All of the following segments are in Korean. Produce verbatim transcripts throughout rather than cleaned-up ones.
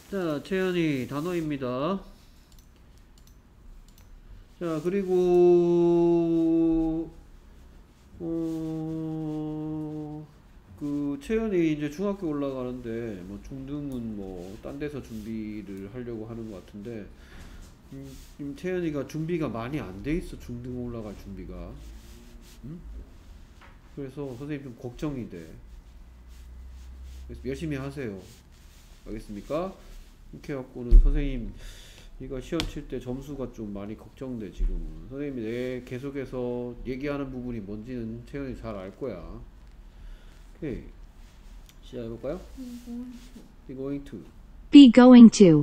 자, 채연이 단어입니다. 자, 그리고 어, 그 채연이 이제 중학교 올라가는데 뭐 중등은 뭐 딴 데서 준비를 하려고 하는 것 같은데 음, 지금 채연이가 준비가 많이 안 돼 있어. 중등 올라갈 준비가. 음? 그래서 선생님 좀 걱정이 돼. 그래서 열심히 하세요. 알겠습니까? 이렇게 해갖고는 선생님 이거 시험 칠 때 점수가 좀 많이 걱정돼. 지금은 선생님이 내 계속해서 얘기하는 부분이 뭔지는 채연이 잘 알 거야. 오케이, 시작해볼까요? Be going to. Be going to.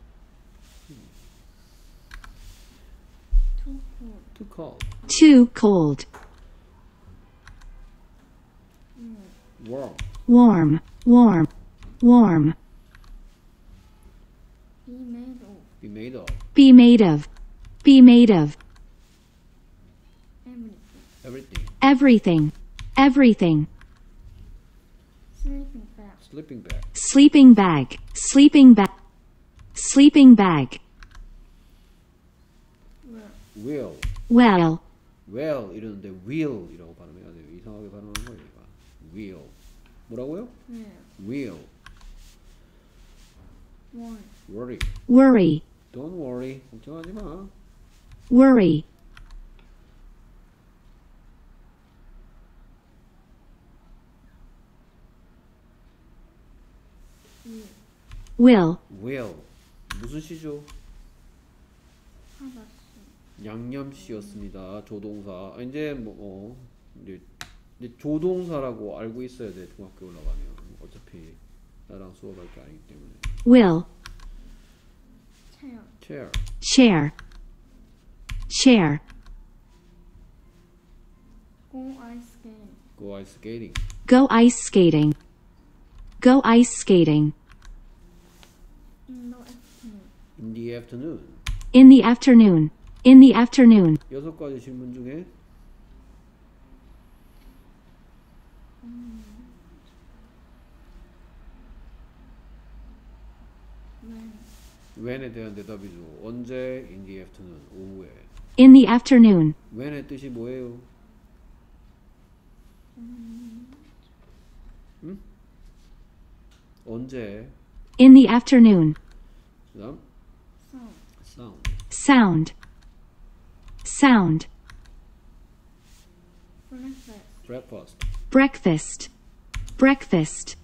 Too cold. Too cold. Warm. Warm. Warm. Warm. Be made of. Be made of. Be made of. Everything. Everything. Everything. Sleeping bag. Sleeping bag. Sleeping bag. Sleeping bag. Will. Well. Well 이러는데 will 이라고 발음해야 돼요. 이상하게 발음하는 거예요. 얘가. Will. 뭐라고요? Will. Worry. Worry. Don't worry. 걱정하지 마. Worry. Will. Will. 무슨 시죠? 양념시였습니다. 조동사. 아, 이제 뭐 어, 이제, 이제 조동사라고 알고 있어야 돼. 중학교 올라가면 어차피 나랑 수업할 게 아니기 때문에. Will. Chair. Share. Share. Go ice skating. Go ice skating. Go ice skating. Go ice skating. In the afternoon. In the afternoon. In the afternoon. In the afternoon. 여섯 가지 질문 중에 When. when에 대한 대답이죠. 언제? In the afternoon. 오후에. In the afternoon. when의 뜻이 뭐예요? 응? 언제? In the afternoon. 그다음 Sound. sound. Sound. Sound. Breakfast. breakfast. Breakfast. Breakfast.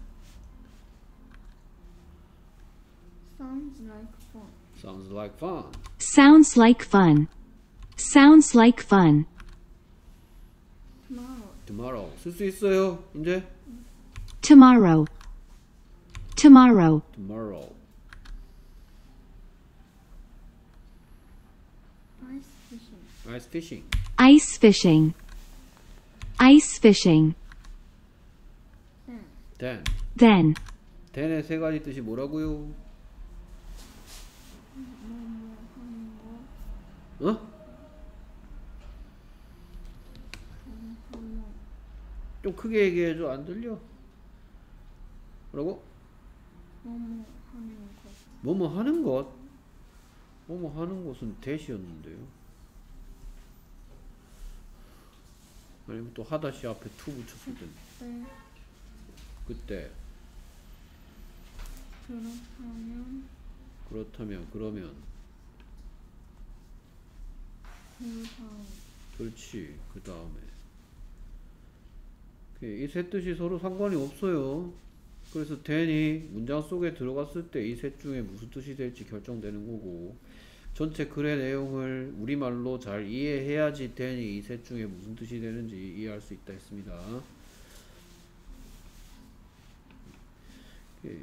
Sounds like fun. sounds like fun. Sounds like fun. Sounds like fun. Tomorrow. tomorrow. 쓸 수 있어요. 이제 Tomorrow. Tomorrow. tomorrow. Ice fishing. ice fishing. Ice fishing. Ice fishing. Then. then. Then. then의 세 가지 뜻이 뭐라고요? 뭐뭐 하는 거. 어? 뭐뭐. 좀 크게 얘기해줘. 안 들려. 뭐라고? 뭐뭐 하는 거. 뭐뭐 하는 것? 뭐뭐 하는 것은 대시였는데요. 아니면 또 하다시 앞에 투 붙였을 때 네. 그때 그렇다면 그렇다면 그러면 그 다음. 그렇지. 그 다음에 이 세 뜻이 서로 상관이 없어요. 그래서 then이 문장 속에 들어갔을 때 이 셋 중에 무슨 뜻이 될지 결정되는 거고, 전체 글의 내용을 우리말로 잘 이해해야지 then이 이 셋 중에 무슨 뜻이 되는지 이해할 수 있다 했습니다. 오케이.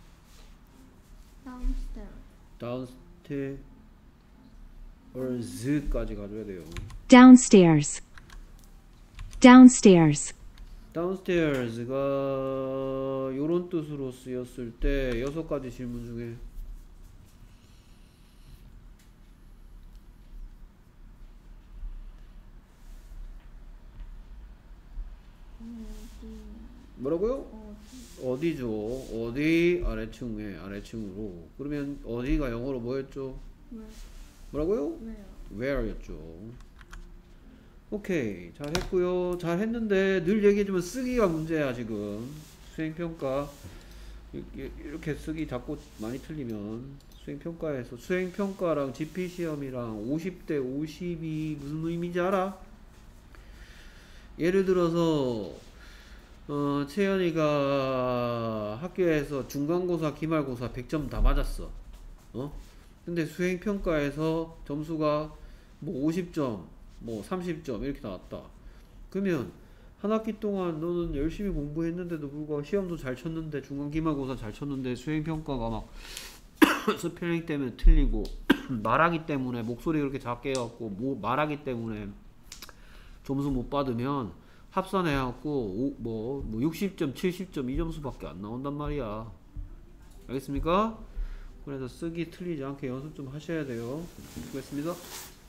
Downstairs. downstairs까지 가져야 돼요. Downstairs. Downstairs. downstairs가 요런 뜻으로 쓰였을 때 여섯 가지 질문 중에 뭐라고요? 어디죠? 어디 아래층에 아래층으로. 그러면 어디가 영어로 뭐였죠? 네. 뭐라고요? 네요. where였죠. 오케이, 잘 했고요. 잘 했는데 늘 얘기해주면 쓰기가 문제야 지금. 수행평가 이렇게, 이렇게 쓰기 자꾸 많이 틀리면 수행평가에서 수행평가랑 지피시험이랑 오십 대 오십이 무슨 의미인지 알아? 예를 들어서 어, 채연이가 학교에서 중간고사, 기말고사 백 점 다 맞았어. 어? 근데 수행평가에서 점수가 뭐 오십 점, 뭐 삼십 점 이렇게 나왔다. 그러면 한 학기 동안 너는 열심히 공부했는데도 불구하고 시험도 잘 쳤는데 중간 기말고사 잘 쳤는데 수행평가가 막 스펠링 때문에 틀리고 말하기 때문에 목소리 그렇게 작게 해갖고 뭐 말하기 때문에 점수 못 받으면 합산해갖고 뭐, 뭐 육십 점, 칠십 점 이 점수밖에 안 나온단 말이야. 알겠습니까? 그래서 쓰기 틀리지 않게 연습 좀 하셔야 돼요. 수고했습니다.